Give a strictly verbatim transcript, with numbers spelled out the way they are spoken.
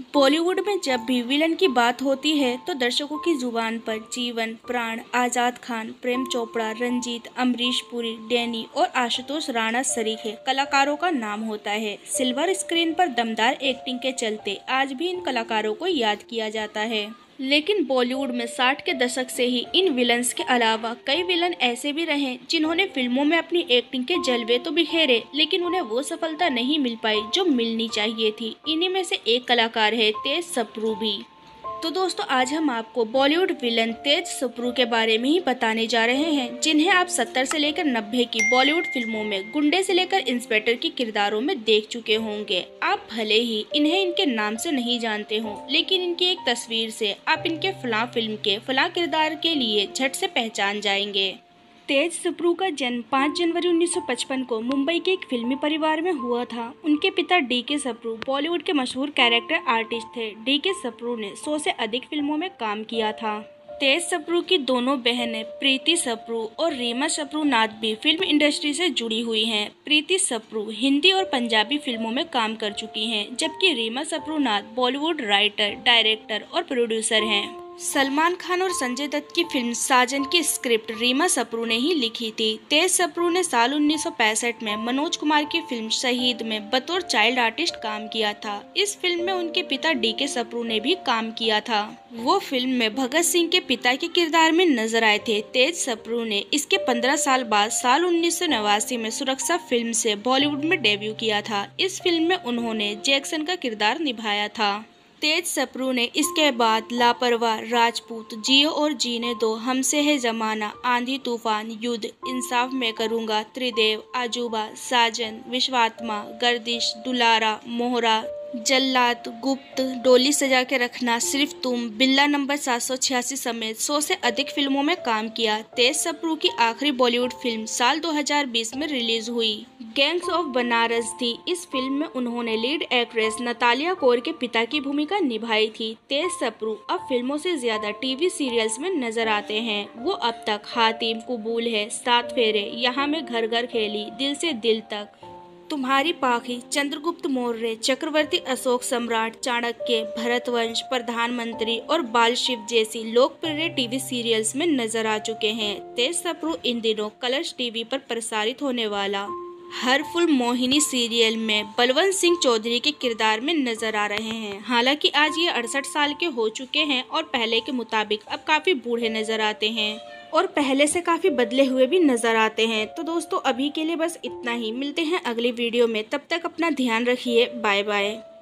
बॉलीवुड में जब भी विलन की बात होती है तो दर्शकों की जुबान पर जीवन, प्राण, आजाद खान, प्रेम चोपड़ा, रंजीत, अमरीश पुरी, डैनी और आशुतोष राणा सरीखे कलाकारों का नाम होता है। सिल्वर स्क्रीन पर दमदार एक्टिंग के चलते आज भी इन कलाकारों को याद किया जाता है। लेकिन बॉलीवुड में साठ के दशक से ही इन विलन्स के अलावा कई विलन ऐसे भी रहे जिन्होंने फिल्मों में अपनी एक्टिंग के जलवे तो बिखेरे, लेकिन उन्हें वो सफलता नहीं मिल पाई जो मिलनी चाहिए थी। इन्हीं में से एक कलाकार है तेज सप्रू भी। तो दोस्तों, आज हम आपको बॉलीवुड विलन तेज सप्रू के बारे में ही बताने जा रहे हैं, जिन्हें आप सत्तर से लेकर नब्बे की बॉलीवुड फिल्मों में गुंडे से लेकर इंस्पेक्टर की किरदारों में देख चुके होंगे। आप भले ही इन्हें इनके नाम से नहीं जानते हो, लेकिन इनकी एक तस्वीर से आप इनके फलां फिल्म के फलां किरदार के लिए झट से पहचान जाएंगे। तेज सप्रू का जन्म पाँच जनवरी उन्नीस सौ पचपन को मुंबई के एक फिल्मी परिवार में हुआ था। उनके पिता डी के सप्रू बॉलीवुड के मशहूर कैरेक्टर आर्टिस्ट थे। डी के सप्रू ने सौ से अधिक फिल्मों में काम किया था। तेज सप्रू की दोनों बहनें प्रीति सप्रू और रीमा सप्रू नाथ भी फिल्म इंडस्ट्री से जुड़ी हुई हैं। प्रीति सप्रू हिंदी और पंजाबी फिल्मों में काम कर चुकी हैं, जबकि रीमा सप्रू नाथ बॉलीवुड राइटर, डायरेक्टर और प्रोड्यूसर हैं। सलमान खान और संजय दत्त की फिल्म साजन की स्क्रिप्ट रीमा सप्रू ने ही लिखी थी। तेज सप्रू ने साल उन्नीस सौ पैंसठ में मनोज कुमार की फिल्म शहीद में बतौर चाइल्ड आर्टिस्ट काम किया था। इस फिल्म में उनके पिता डी के सप्रू ने भी काम किया था। वो फिल्म में भगत सिंह के पिता के किरदार में नजर आए थे। तेज सप्रू ने इसके पंद्रह साल बाद साल उन्नीस सौ नवासी में सुरक्षा फिल्म से बॉलीवुड में डेब्यू किया था। इस फिल्म में उन्होंने जैक्सन का किरदार निभाया था। तेज सप्रू ने इसके बाद लापरवाह, राजपूत, जियो और जीने दो, हमसे है जमाना, आंधी तूफान, युद्ध, इंसाफ मैं करूंगा, त्रिदेव, आजूबा, साजन, विश्वात्मा, गर्दिश, दुलारा, मोहरा, जल्लाद, गुप्त, डोली सजा के रखना, सिर्फ तुम, बिल्ला नंबर सात सौ छियासी समेत सौ से अधिक फिल्मों में काम किया। तेज सप्रू की आखिरी बॉलीवुड फिल्म साल दो हज़ार बीस में रिलीज हुई, गैंग्स ऑफ बनारस थी। इस फिल्म में उन्होंने लीड एक्ट्रेस नतालिया कौर के पिता की भूमिका निभाई थी। तेज सप्रू अब फिल्मों से ज्यादा टीवी सीरियल्स में नजर आते हैं। वो अब तक हातिम, कबूल है, सात फेरे, यहाँ में घर घर खेली, दिल से दिल तक, तुम्हारी पाखी, चंद्रगुप्त मौर्य, चक्रवर्ती अशोक सम्राट, चाणक्य, भरतवंश, प्रधानमंत्री और बाल शिव जैसी लोकप्रिय टीवी सीरियल्स में नजर आ चुके हैं। तेज सप्रू इन दिनों कलर्स टीवी पर प्रसारित होने वाला हर फुल मोहिनी सीरियल में बलवंत सिंह चौधरी के किरदार में नजर आ रहे हैं। हालांकि आज ये अड़सठ साल के हो चुके हैं और पहले के मुताबिक अब काफी बूढ़े नजर आते हैं और पहले से काफी बदले हुए भी नजर आते हैं। तो दोस्तों, अभी के लिए बस इतना ही। मिलते हैं अगली वीडियो में, तब तक अपना ध्यान रखिए। Bye bye.